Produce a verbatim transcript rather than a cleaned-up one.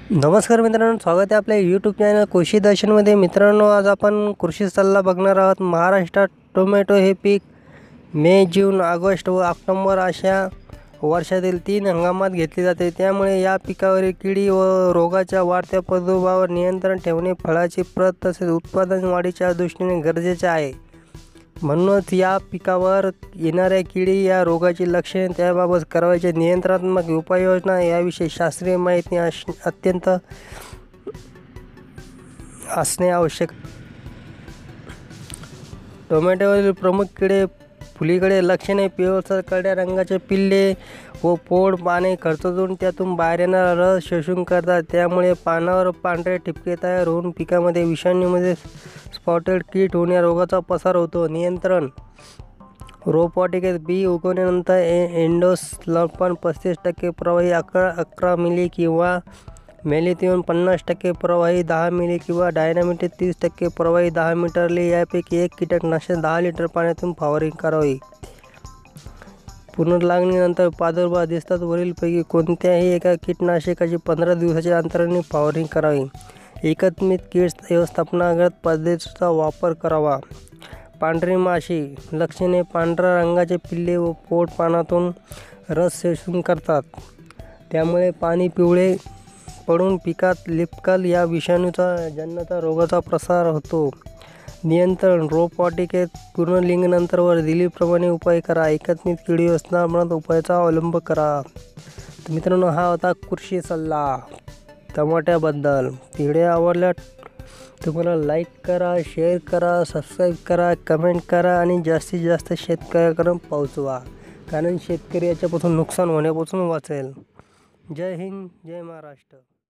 नमस्कार मित्रांनो, स्वागत आहे आपल्या यूट्यूब चॅनल कृषी दर्शनमध्ये। मित्रांनो, आज आपण कृषी सल्ला बघणार आहोत। महाराष्ट्रात टोमॅटो हे पीक मे, जून, ऑगस्ट व ऑक्टोबर अशा वर्षातील तीन हंगामात घेतले जाते। त्यामुळे या पिकावरील किडी व रोगाच्या वाढत्या प्रादुर्भावावर नियंत्रण ठेवणे फळाची प्रत तसेच उत्पादन वाढीच्या दृष्टीने गरजेचे आहे। म्हणूनच या पिकावर येणाऱ्या किडी या रोगाची लक्षणे, त्याबाबत करावयाचे नियंत्रणात्मक उपाययोजना याविषयी शास्त्रीय माहिती अत्यंत असणे आवश्यक। टोमॅटोवरील प्रमुख किडे फुलीकडे लक्षणे: पिवळसर करड्या रंगाचे पिल्ले व पोड पाने खरचटून त्यातून बाहेर येणारा रस शोषून करतात। त्यामुळे पानावर पांढरे ठिपके तयार होऊन पिकामध्ये विषाणूमध्ये स्पॉटेड कीट होऊन या रोगाचा प्रसार होतो। नियंत्रण: रोपवाटिकेत बी उगवल्यानंतर एंडोसल्फान पस्तीस टक्के प्रवाही अकरा अकरा मिली किंवा मेलिथिओन पन्नास टक्के प्रवाही दहा मिली किंवा डायनामिट तीस टक्के प्रवाही दहा लिटर यापैकी एक कीटकनाशक दहा लिटर पाण्यातून फवारणी करावी। पुनर्लागणीनंतर प्रादुर्भाव दिसताच वरीलपैकी कोणत्याही एका कीटकनाशकाची पंधरा दिवसाच्या अंतराने फवारणी करावी। एकात्मिक कीड व्यवस्थापनागत पद्धतीचा वापर करावा। पांढरी माशी लक्षणे: पांढऱ्या रंगाचे पिल्ले व पोड पानातून रस शोषून करतात। त्यामुळे पाणी पिवळे पडून पिकात लिपकल या विषाणूचा जन्यता रोगाचा प्रसार होतो। नियंत्रण: रोपवाटिकेत पुनर्लिंगनंतर वर दिल्याप्रमाणे उपाय करा। एकात्मिक कीड व्यवस्थापनात उपायाचा अवलंब करा। तर मित्रांनो, हा होता कृषी सल्ला टमाट्याबद्दल। व्हिडिओ आवडला तुम्हाला लाईक करा, शेअर करा, सबस्क्राईब करा, कमेंट करा आणि जास्तीत जास्त शेतकऱ्यापर्यंत पोहोचवा, कारण शेतकरी याच्यापासून नुकसान होण्यापासून वाचेल। जय हिंद, जय महाराष्ट्र।